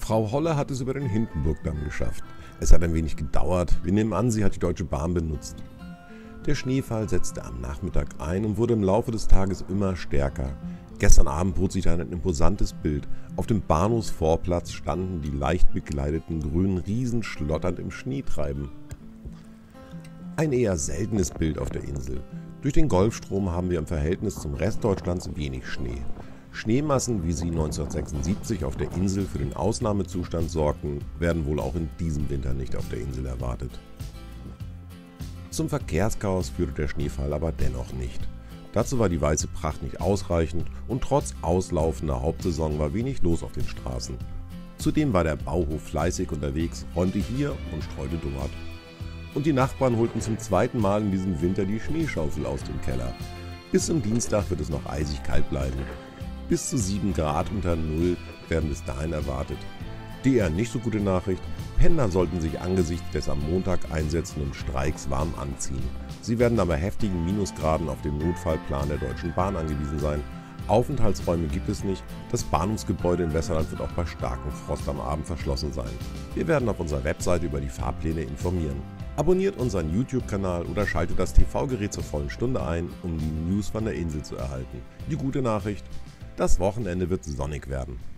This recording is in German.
Frau Holle hat es über den Hindenburgdamm geschafft. Es hat ein wenig gedauert. Wir nehmen an, sie hat die Deutsche Bahn benutzt. Der Schneefall setzte am Nachmittag ein und wurde im Laufe des Tages immer stärker. Gestern Abend bot sich ein imposantes Bild. Auf dem Bahnhofsvorplatz standen die leicht bekleideten grünen Riesen schlotternd im Schnee treiben. Ein eher seltenes Bild auf der Insel. Durch den Golfstrom haben wir im Verhältnis zum Rest Deutschlands wenig Schnee. Schneemassen, wie sie 1976 auf der Insel für den Ausnahmezustand sorgten, werden wohl auch in diesem Winter nicht auf der Insel erwartet. Zum Verkehrschaos führte der Schneefall aber dennoch nicht. Dazu war die weiße Pracht nicht ausreichend und trotz auslaufender Hauptsaison war wenig los auf den Straßen. Zudem war der Bauhof fleißig unterwegs, räumte hier und streute dort. Und die Nachbarn holten zum zweiten Mal in diesem Winter die Schneeschaufel aus dem Keller. Bis zum Dienstag wird es noch eisig kalt bleiben. Bis zu 7 Grad unter Null werden bis dahin erwartet. Die eher nicht so gute Nachricht: Pendler sollten sich angesichts des am Montag einsetzenden Streiks warm anziehen. Sie werden aber heftigen Minusgraden auf dem Notfallplan der Deutschen Bahn angewiesen sein. Aufenthaltsräume gibt es nicht, das Bahnhofsgebäude in Westernland wird auch bei starkem Frost am Abend verschlossen sein. Wir werden auf unserer Webseite über die Fahrpläne informieren. Abonniert unseren YouTube-Kanal oder schaltet das TV-Gerät zur vollen Stunde ein, um die News von der Insel zu erhalten. Die gute Nachricht: Das Wochenende wird sonnig werden.